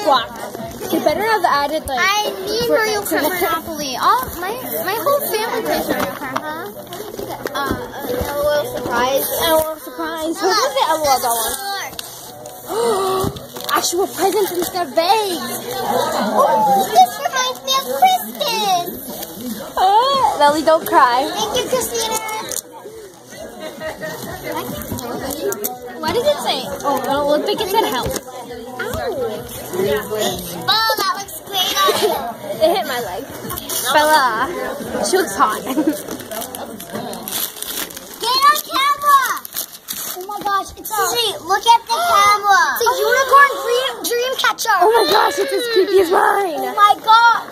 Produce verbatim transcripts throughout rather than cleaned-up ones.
Squawk. You better have added like. I need for, Mario Kart Monopoly. All my my whole family plays Mario Kart, huh? Uh, a little surprise. A little surprise. Who's gonna say a little that one? Actual presents instead of bags. Oh, this reminds me of Kristen. Oh, Lily, don't cry. Thank you, Christina. What does it say? Oh, it looked like it said help. Ow. Oh, that looks great on you. It hit my leg. Bella, she looks hot. Get on camera. Oh my gosh, it's a... Gigi, look at the camera. It's a unicorn dream, dream catcher. Oh my gosh, it's as creepy as mine. Oh my gosh.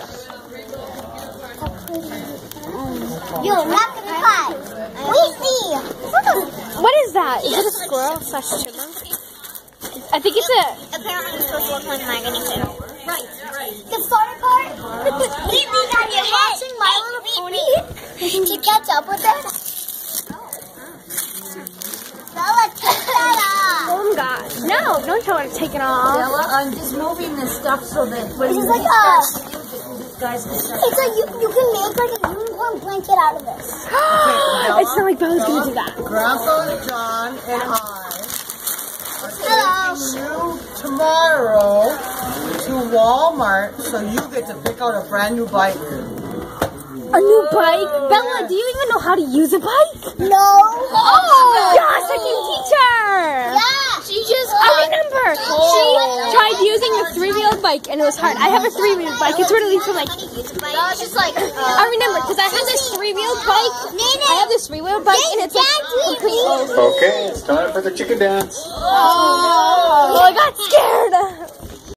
Yo, not gonna cry. Wait, see. What is that? Is it a squirrel slash chipmunk? I think it's a... Apparently it's supposed to look like Maggie too. Right, right. The photo part? Wait, wait, are you watching My Little Pony to catch up with it? Bella, take that off. Oh my gosh. No, don't tell her to take it off. Bella, I'm just moving this stuff so that when This is you like a... guys can start. It's like you, you can make like a unicorn blanket out of this. It's not like Bella's gonna do that. Grandpa John and I Hello. taking you tomorrow to Walmart so you get to pick out a brand new bike. A new bike? Bella, do you even know how to use a bike? No. Oh! Yes, I can teach her! Yeah. She just... I remember! She tried using a three-wheeled bike and it was hard. I have a three-wheeled bike. It's really for like... Bella's just like... Uh, I remember, because I have this three-wheeled bike. I have this three-wheeled bike and it's like... completely- Okay, it's time for the chicken dance. Oh.